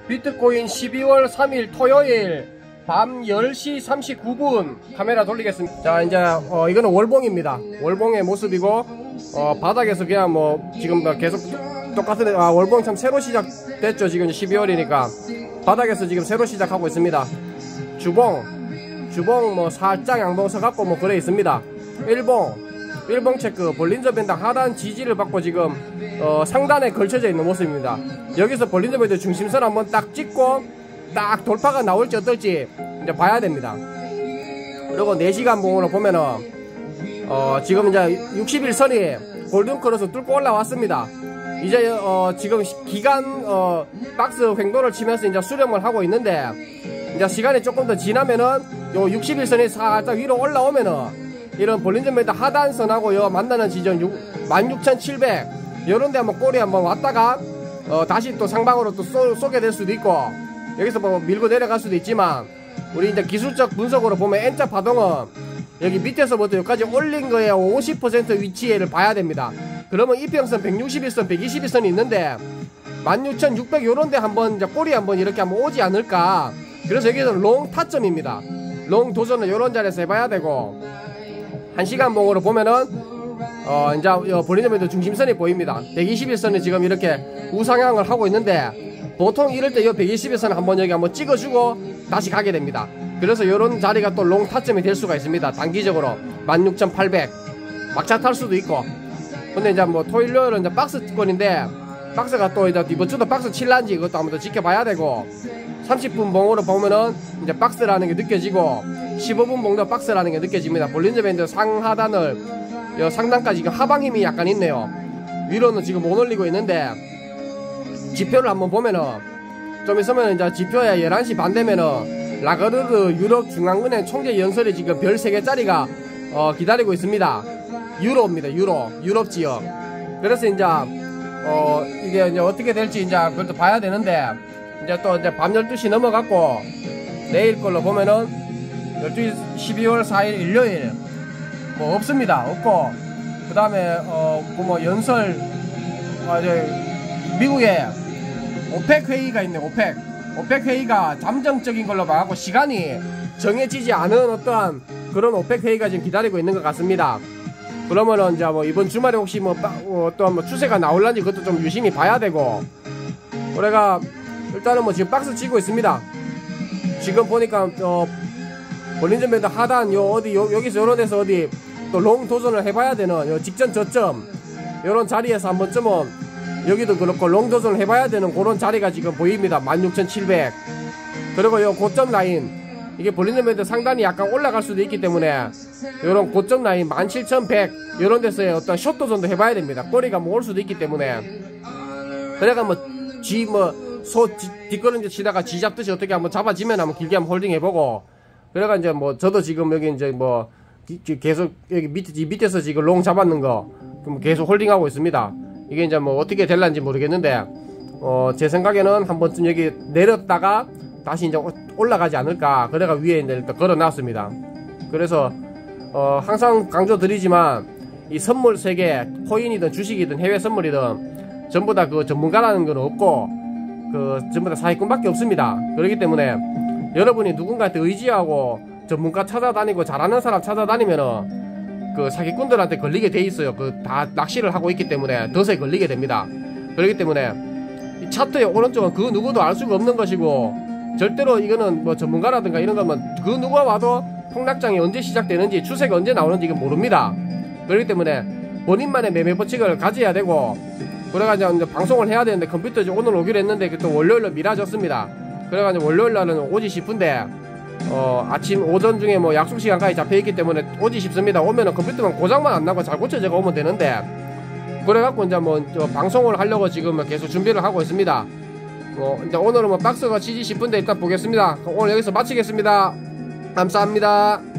비트코인 12월 3일 토요일 밤 10시 39분 카메라 돌리겠습니다. 자, 이제 이거는 월봉입니다. 월봉의 모습이고 바닥에서 그냥 뭐 지금 계속 똑같은 월봉 참 새로 시작됐죠. 지금 12월이니까 바닥에서 지금 새로 시작하고 있습니다. 주봉 뭐 살짝 양봉 서갖고 뭐 그래 있습니다. 일봉 체크 볼린저 밴드 하단 지지를 받고 지금 상단에 걸쳐져 있는 모습입니다. 여기서 볼린저 밴드 중심선 한번 딱 찍고 딱 돌파가 나올지 어떨지 이제 봐야 됩니다. 그리고 4시간 봉으로 보면은 지금 이제 60일선이 골든크로스 뚫고 올라왔습니다. 이제 지금 기간 박스 횡도를 치면서 이제 수렴을 하고 있는데, 이제 시간이 조금 더 지나면은 요 60일선이 살짝 위로 올라오면은 이런 볼린저 밴드 하단선하고 요 만나는 지점 16,700 요런데 한번 꼬리 한번 왔다가 다시 또 상방으로 또 쏘게 될 수도 있고, 여기서 뭐 밀고 내려갈 수도 있지만, 우리 이제 기술적 분석으로 보면 N자 파동은 여기 밑에서부터 여기까지 올린 거에 50% 위치를 봐야 됩니다. 그러면 이평선 161선 120일선이 있는데 16,600 요런데 한번 이제 꼬리 한번 이렇게 한번 오지 않을까. 그래서 여기서 롱 타점입니다. 롱 도전은 요런 자리에서 해봐야 되고, 1시간 봉으로 보면은 이제 볼린저 밴드 중심선이 보입니다. 121선이 지금 이렇게 우상향을 하고 있는데, 보통 이럴 때 이 121선 한번 여기 한번 찍어주고 다시 가게 됩니다. 그래서 이런 자리가 또 롱 타점이 될 수가 있습니다. 단기적으로 16,800 막차 탈 수도 있고. 근데 이제 뭐 토요일은 이제 박스권인데, 박스가 또 이제 이번 주도 박스 칠란지 그것도 한번 더 지켜봐야 되고, 30분 봉으로 보면은 이제 박스라는 게 느껴지고, 15분 봉도 박스라는 게 느껴집니다. 볼린저 밴드 상하단을 상단까지 지금 하방 힘이 약간 있네요. 위로는 지금 못 올리고 있는데, 지표를 한번 보면은 좀 있으면 이제 지표에 11시 반 되면은 라가르르 유럽 중앙은행 총재 연설이 지금 별 3개짜리가 기다리고 있습니다. 유럽입니다. 유럽 지역. 그래서 이제 이게 이제 어떻게 될지 이제 그것도 봐야 되는데, 이제 또 이제 밤 12시 넘어갔고, 내일 걸로 보면은 12월 4일 일요일 뭐 없습니다. 없고, 그 다음에 뭐 연설 이제 미국에 오펙 회의가 있네. 오펙 회의가 잠정적인 걸로 봐갖고 시간이 정해지지 않은 어떠한 그런 오펙 회의가 지금 기다리고 있는 것 같습니다. 그러면은 이제 뭐 이번 주말에 혹시 뭐 어떠한 뭐 추세가 나올란지 그것도 좀 유심히 봐야 되고, 우리가 일단은 뭐 지금 박스 치고 있습니다. 지금 보니까 볼린저 밴드 하단 여기서 요런 데서 어디 또 롱 도전을 해봐야 되는 요 직전 저점 요런 자리에서 한 번쯤은 여기도 그렇고 롱 도전을 해봐야 되는 그런 자리가 지금 보입니다. 16,700 그리고 요 고점 라인, 이게 볼린저 밴드 상단이 약간 올라갈 수도 있기 때문에 요런 고점 라인 17,100 요런 데서의 어떤 숏 도전도 해봐야 됩니다. 꼬리가 뭐 올 수도 있기 때문에. 그래가 소 뒷걸음질 치다가 쥐 잡듯이 어떻게 한번 잡아지면 한번 길게 한번 홀딩 해보고, 그래가 이제 뭐 저도 지금 여기 이제 뭐 계속 여기 밑에서 지금 롱 잡았는 거 계속 홀딩하고 있습니다. 이게 이제 뭐 어떻게 될란지 모르겠는데, 제 생각에는 한 번쯤 여기 내렸다가 다시 이제 올라가지 않을까. 그래가 위에 이제 일단 걸어 놨습니다. 그래서 항상 강조드리지만 이 선물 세계, 코인이든 주식이든 해외 선물이든 전부 다 그 전문가라는 건 없고, 전부 다 사기꾼밖에 없습니다. 그렇기 때문에 여러분이 누군가한테 의지하고 전문가 찾아다니고 잘하는 사람 찾아다니면은 그 사기꾼들한테 걸리게 돼 있어요. 다 낚시를 하고 있기 때문에 덫에 걸리게 됩니다. 그렇기 때문에 이 차트의 오른쪽은 그 누구도 알 수가 없는 것이고, 절대로 이거는 뭐 전문가라든가 이런 거면 그 누가 와도 폭락장이 언제 시작되는지 추세가 언제 나오는지 이건 모릅니다. 그렇기 때문에 본인만의 매매 법칙을 가져야 되고, 그래가지고 이제 방송을 해야 되는데 컴퓨터 이제 오늘 오기로 했는데 또 월요일로 미뤄졌습니다. 그래가지고 월요일날은 오지 싶은데 아침 오전 중에 뭐 약속 시간까지 잡혀있기 때문에 오지 싶습니다. 오면은 컴퓨터만 고장만 안 나고 잘 고쳐져가 오면 되는데, 그래갖고 이제 뭐 방송을 하려고 지금 계속 준비를 하고 있습니다. 이제 오늘은 뭐 박스가 치지 싶은데 일단 보겠습니다. 오늘 여기서 마치겠습니다. 감사합니다.